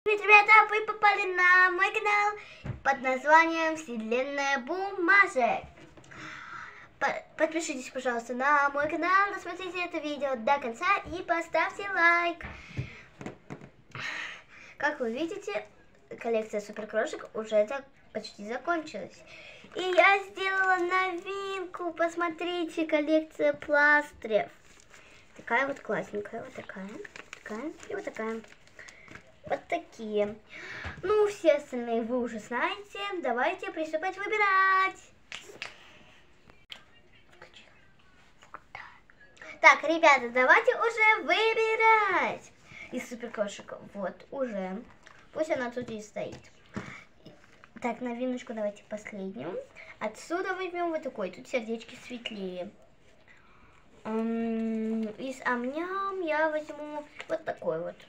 Привет, ребята, вы попали на мой канал под названием Вселенная бумажек. Подпишитесь, пожалуйста, на мой канал, досмотрите это видео до конца и поставьте лайк. Как вы видите, коллекция суперкрошек уже почти закончилась. И я сделала новинку, посмотрите, коллекция пластырев. Такая вот классненькая, вот такая и вот такая. Вот такие. Ну, все остальные вы уже знаете. Давайте приступать выбирать. Так, ребята, давайте уже выбирать. Из суперкошек. Вот, уже. Пусть она тут и стоит. Так, новиночку давайте последнюю. Отсюда возьмем вот такой. Тут сердечки светлее. Из амням я возьму вот такой вот.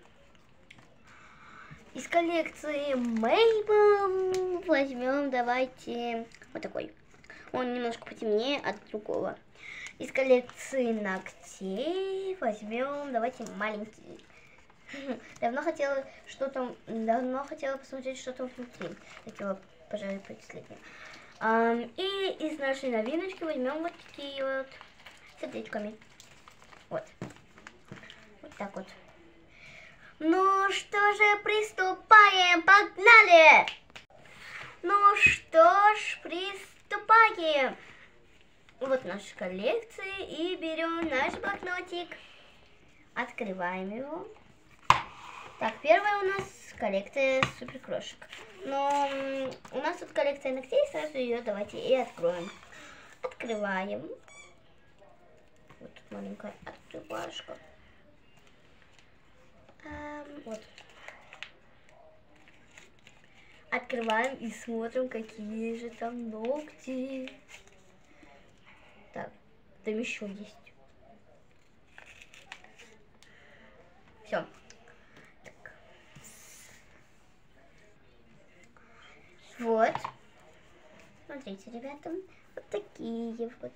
Из коллекции Мейбл возьмем, давайте, вот такой. Он немножко потемнее от другого. Из коллекции ногтей возьмем, давайте, маленький. Давно хотела посмотреть, что там внутри. Хотела, пожалуй, последнее. И из нашей новиночки возьмем вот такие вот сердечками. Вот. Вот так вот. Ну что же, приступаем, погнали! Ну что ж, приступаем. Вот наша коллекция и берем наш блокнотик. Открываем его. Так, первая у нас коллекция суперкрошек. Но у нас тут коллекция ногтей, сразу ее давайте и откроем. Открываем. Вот тут маленькая открывашка. Вот. Открываем и смотрим, какие же там ногти. Так, там еще есть. Все. Так. Вот. Смотрите, ребята, вот такие вот.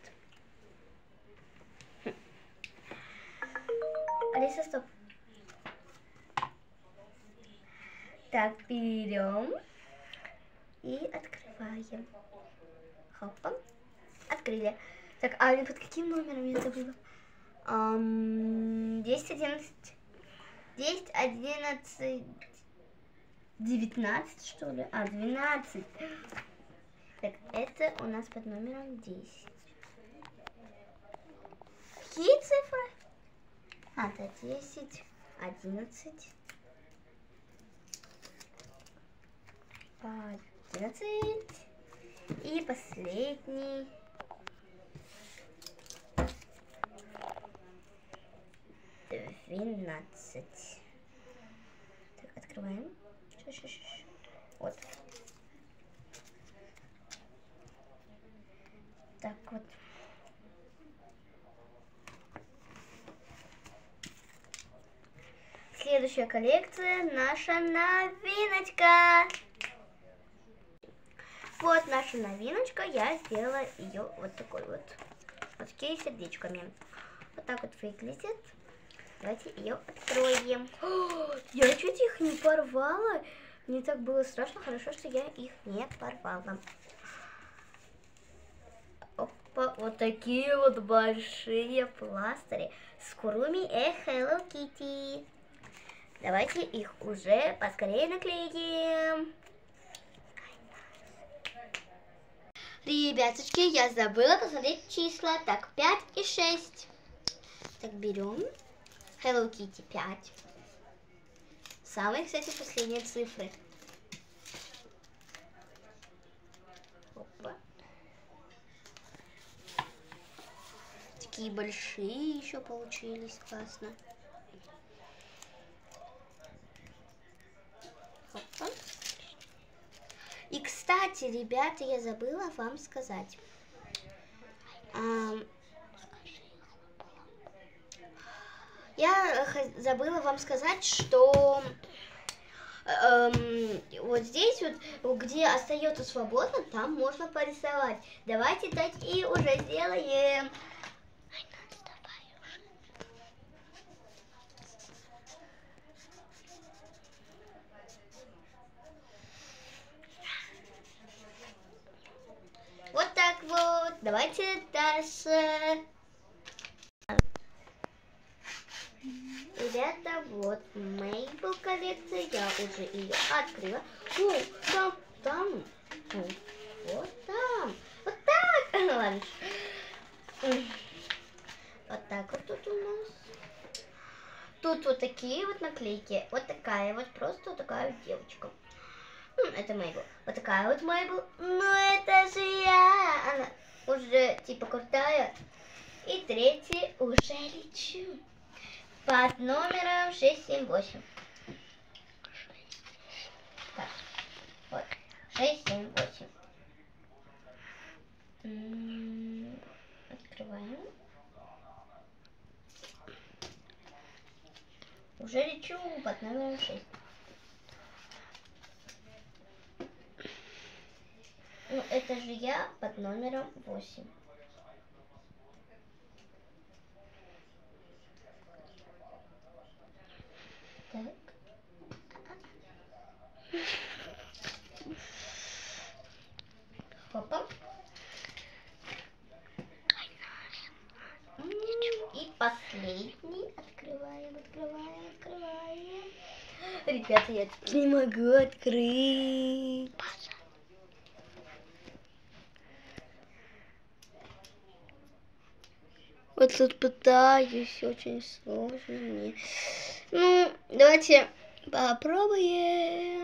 Алиса, стоп. Так, берем и открываем. Хопа. Открыли. Так, а под каким номером я забыла? 10, 11, 10, 11, 19, что ли? 12. Так, это у нас под номером 10. Какие цифры? Это 10, 11. 11 и последний 12. Так, открываем. Вот. Так вот. Следующая коллекция, наша новиночка. Вот наша новиночка, я сделала ее вот такой вот. Вот такими сердечками. Вот так вот выглядит. Давайте ее откроем. Я чуть их не порвала. Мне так было страшно, хорошо, что я их не порвала. Опа, вот такие вот большие пластыри с Куруми и Hello Kitty. Давайте их уже поскорее наклеим. Ребяточки, я забыла посмотреть числа. Так, 5 и 6. Так, берем. Hello Kitty 5. Самые, кстати, последние цифры. Опа. Такие большие еще получились. Классно. Опа. И, кстати, ребята, я забыла вам сказать. Я забыла вам сказать, что вот здесь вот, где остается свободно, там можно порисовать. Давайте так и уже сделаем. давайте дальше. Ребята, вот Мейбл коллекция, я уже ее открыла. О, там, вот там, вот так, ладно. Вот так вот тут у нас. Тут вот такие вот наклейки, вот такая вот, просто вот такая вот девочка. Это Мейбл. Вот такая вот Мейбл. Ну это же я! Она уже типа крутая. И третий уже лечу. Под номером 678. Так, вот. 678. Открываем. Уже лечу под номером 6. Ну, это же я под номером 8. Так. Хопа. И последний. Открываем. Ребята, я тут не могу открыть. Вот тут пытаюсь, очень сложно мне. Ну, давайте попробуем.